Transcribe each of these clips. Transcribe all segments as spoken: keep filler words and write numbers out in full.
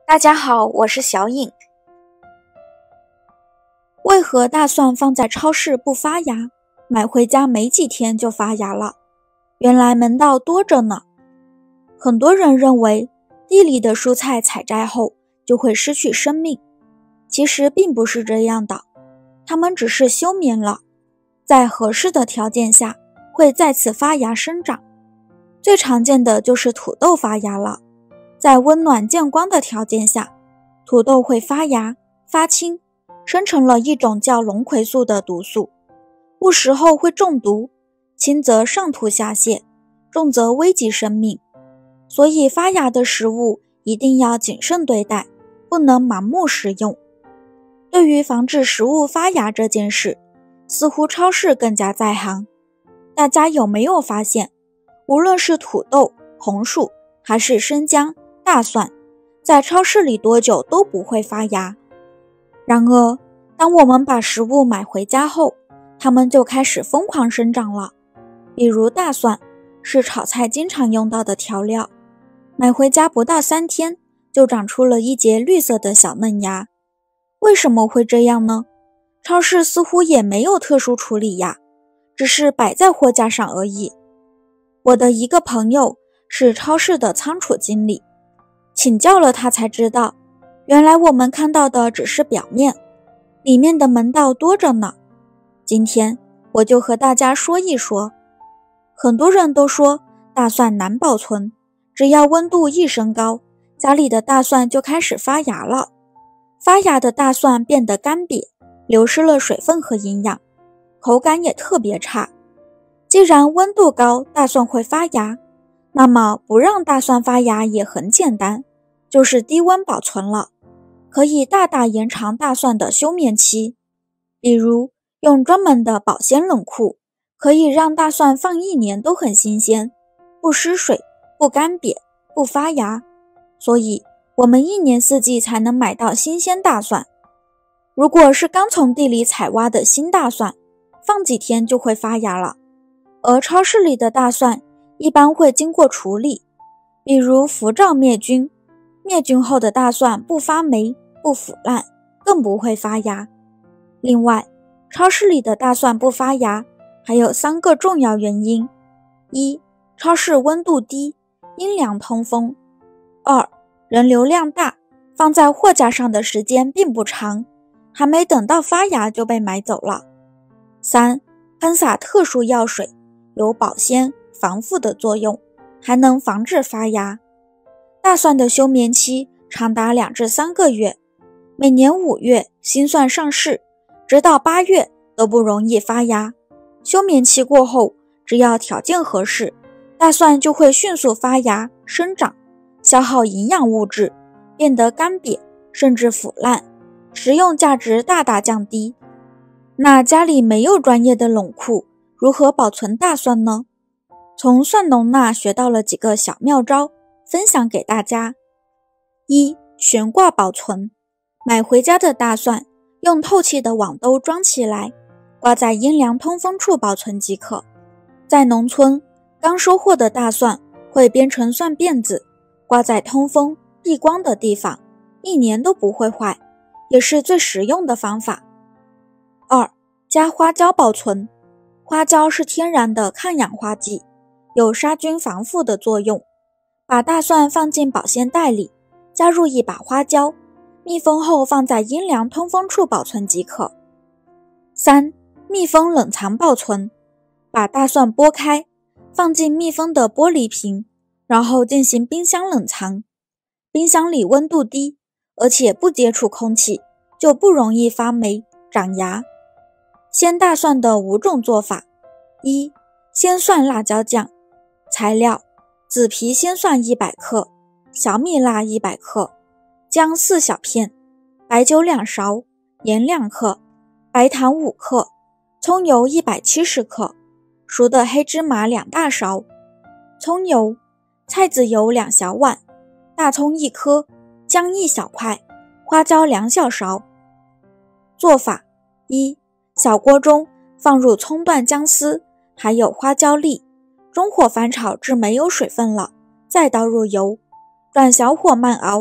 大家好，我是小颖。为何大蒜放在超市不发芽，买回家没几天就发芽了？原来门道多着呢。很多人认为地里的蔬菜采摘后就会失去生命，其实并不是这样的，它们只是休眠了，在合适的条件下会再次发芽生长。最常见的就是土豆发芽了，在温暖见光的条件下，土豆会发芽发青，生成了一种叫龙葵素的毒素，误食后会中毒，轻则上吐下泻，重则危及生命。所以发芽的食物一定要谨慎对待，不能盲目食用。对于防止食物发芽这件事，似乎超市更加在行。大家有没有发现，无论是土豆、红薯还是生姜、大蒜，在超市里多久都不会发芽。然而，当我们把食物买回家后，它们就开始疯狂生长了。比如大蒜，是炒菜经常用到的调料，买回家不到三天，就长出了一截绿色的小嫩芽。为什么会这样呢？超市似乎也没有特殊处理呀，只是摆在货架上而已。我的一个朋友是超市的仓储经理，请教了他才知道，原来我们看到的只是表面，里面的门道多着呢。今天我就和大家说一说。很多人都说大蒜难保存，只要温度一升高，家里的大蒜就开始发芽了。发芽的大蒜变得干瘪，流失了水分和营养，口感也特别差。既然温度高，大蒜会发芽，那么不让大蒜发芽也很简单，就是低温保存了，可以大大延长大蒜的休眠期。比如用专门的保鲜冷库，可以让大蒜放一年都很新鲜，不失水，不干瘪，不发芽。所以我们一年四季才能买到新鲜大蒜。如果是刚从地里采挖的新大蒜，放几天就会发芽了。而超市里的大蒜一般会经过处理，比如辐照灭菌，灭菌后的大蒜不发霉，不腐烂，更不会发芽。另外，超市里的大蒜不发芽还有三个重要原因：一、超市温度低，阴凉通风；二、人流量大，放在货架上的时间并不长，还没等到发芽就被买走了；三、喷洒特殊药水，有保鲜、防腐的作用，还能防止发芽。大蒜的休眠期长达两至三个月，每年五月新蒜上市，直到八月都不容易发芽。休眠期过后，只要条件合适，大蒜就会迅速发芽、生长，消耗营养物质，变得干瘪，甚至腐烂，食用价值大大降低。那家里没有专业的冷库，如何保存大蒜呢？从蒜农那学到了几个小妙招，分享给大家。一、悬挂保存。买回家的大蒜，用透气的网兜装起来，挂在阴凉通风处保存即可。在农村，刚收获的大蒜会编成蒜辫子，挂在通风、避光的地方，一年都不会坏，也是最实用的方法。二、加花椒保存。花椒是天然的抗氧化剂，有杀菌防腐的作用。把大蒜放进保鲜袋里，加入一把花椒，密封后放在阴凉通风处保存即可。三、密封冷藏保存。把大蒜剥开，放进密封的玻璃瓶，然后进行冰箱冷藏。冰箱里温度低，而且不接触空气，就不容易发霉、长芽。鲜大蒜的五种做法：一、鲜蒜辣椒酱。材料：紫皮鲜蒜一百克，小米辣一百克，姜四小片，白酒两勺，盐两克，白糖五克，葱油一百七十克，熟的黑芝麻两大勺，葱油、菜籽油两小碗，大葱一颗，姜一小块，花椒两小勺。做法：一、小锅中放入葱段、姜丝，还有花椒粒，中火翻炒至没有水分了，再倒入油，转小火慢熬，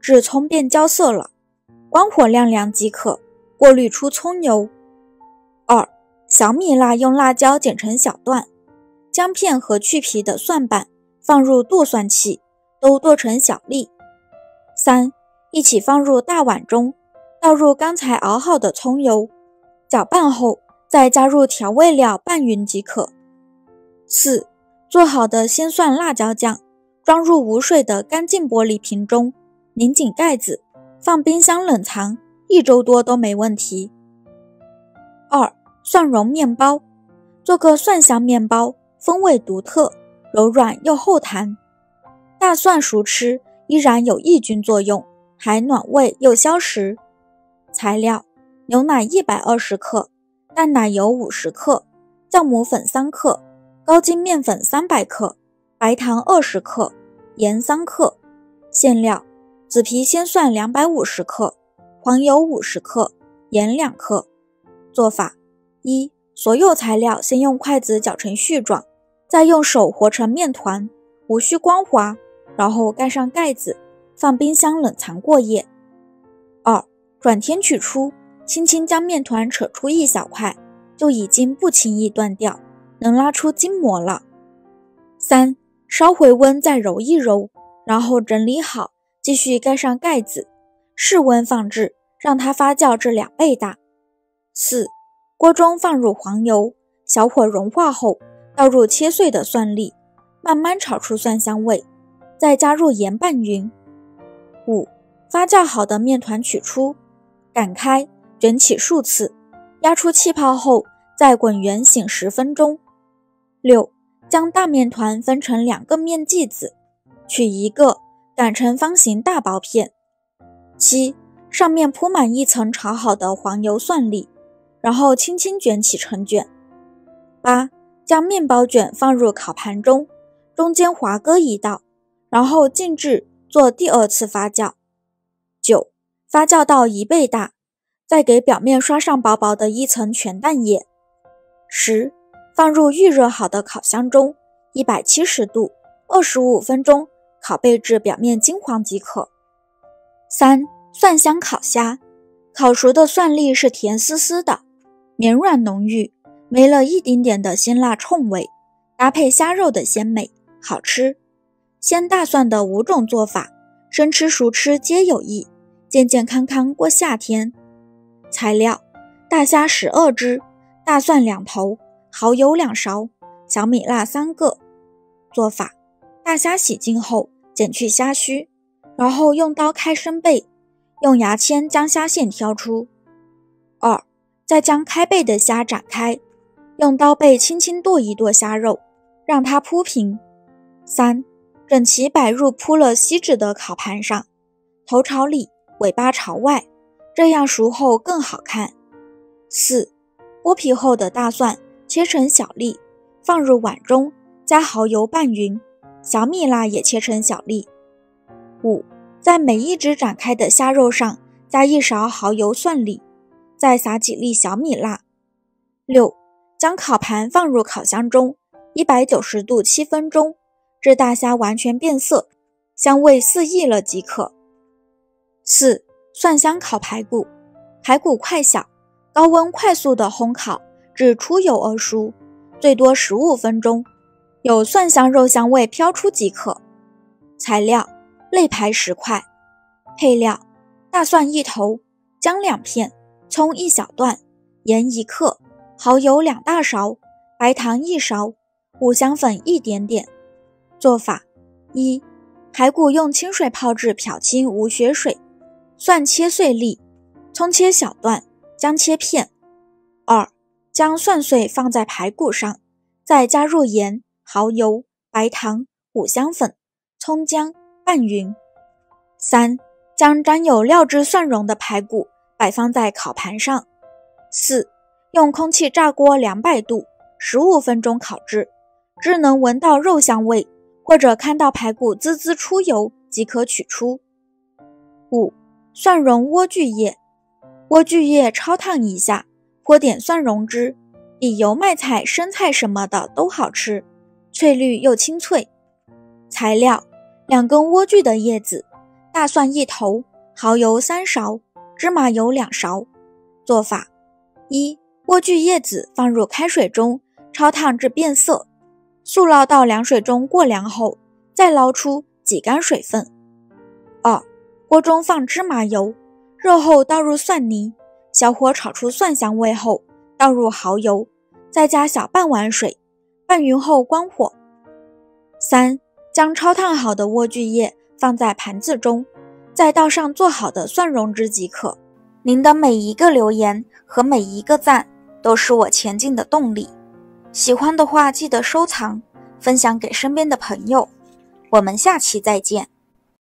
至葱变焦色了，关火晾凉即可，过滤出葱油。二、小米辣用辣椒剪成小段，姜片和去皮的蒜瓣放入剁蒜器，都剁成小粒。三、一起放入大碗中，倒入刚才熬好的葱油，搅拌后再加入调味料拌匀即可。四、做好的鲜蒜辣椒酱装入无水的干净玻璃瓶中，拧紧盖子，放冰箱冷藏，一周多都没问题。二、蒜蓉面包，做个蒜香面包，风味独特，柔软又厚弹。大蒜熟吃依然有抑菌作用，还暖胃又消食。材料：牛奶一百二十克，淡奶油五十克，酵母粉三克，高筋面粉三百克，白糖二十克，盐三克。馅料：紫皮鲜蒜两百五十克，黄油五十克，盐两克。做法：一、所有材料先用筷子搅成絮状，再用手和成面团，无需光滑，然后盖上盖子，放冰箱冷藏过夜。二、转天取出，轻轻将面团扯出一小块，就已经不轻易断掉，能拉出筋膜了。三、烧回温再揉一揉，然后整理好，继续盖上盖子，室温放置，让它发酵至两倍大。四、锅中放入黄油，小火融化后，倒入切碎的蒜粒，慢慢炒出蒜香味，再加入盐拌匀。五、发酵好的面团取出，擀开，卷起数次，压出气泡后，再滚圆醒十分钟。六、将大面团分成两个面剂子，取一个，擀成方形大薄片。七、上面铺满一层炒好的黄油蒜粒，然后轻轻卷起成卷。八、将面包卷放入烤盘中，中间划割一道，然后静置做第二次发酵。九、发酵到一倍大，再给表面刷上薄薄的一层全蛋液。十、放入预热好的烤箱中，一百七十度，二十五分钟，烤焙至表面金黄即可。三、蒜香烤虾，烤熟的蒜粒是甜丝丝的，绵软浓郁，没了一丁点的辛辣冲味，搭配虾肉的鲜美，好吃。鲜大蒜的五种做法，生吃熟吃皆有益，健健康康过夏天。材料：大虾十二只，大蒜两头，蚝油两勺，小米辣三个。做法：大虾洗净后剪去虾须，然后用刀开生贝，用牙签将虾线挑出。二、再将开背的虾展开，用刀背轻轻剁一剁虾肉，让它铺平。三、整齐摆入铺了锡纸的烤盘上，头朝里，尾巴朝外，这样熟后更好看。四、剥皮后的大蒜切成小粒，放入碗中，加蚝油拌匀，小米辣也切成小粒。五、在每一只展开的虾肉上加一勺蚝油蒜粒，再撒几粒小米辣。六、将烤盘放入烤箱中，一百九十度七分钟，至大虾完全变色，香味四溢了即可。四、蒜香烤排骨，排骨块小，高温快速的烘烤至出油而熟，最多十五分钟，有蒜香肉香味飘出即可。材料：肋排十块。配料：大蒜一头，姜两片，葱一小段，盐一克，蚝油两大勺，白糖一勺，五香粉一点点。做法：一、排骨用清水泡至漂清无血水，蒜切碎粒，葱切小段，姜切片。二、将蒜碎放在排骨上，再加入盐、蚝油、白糖、五香粉、葱姜拌匀。三、将沾有料汁蒜蓉的排骨摆放在烤盘上。四、用空气炸锅两百度，十五分钟烤制，只能闻到肉香味，或者看到排骨滋滋出油即可取出。五、蒜蓉莴苣叶，莴苣叶焯烫一下，泼点蒜蓉汁，比油麦菜、生菜什么的都好吃，翠绿又清脆。材料：两根莴苣的叶子， 大蒜一头，蚝油三勺，芝麻油两勺。做法：一、莴苣叶子放入开水中焯烫至变色，速捞到凉水中过凉后，再捞出挤干水分。二、锅中放芝麻油，热后倒入蒜泥，小火炒出蒜香味后，倒入蚝油，再加小半碗水，拌匀后关火。三、将焯烫好的莴苣叶放在盘子中，再倒上做好的蒜蓉汁即可。您的每一个留言和每一个赞都是我前进的动力。喜欢的话记得收藏，分享给身边的朋友。我们下期再见。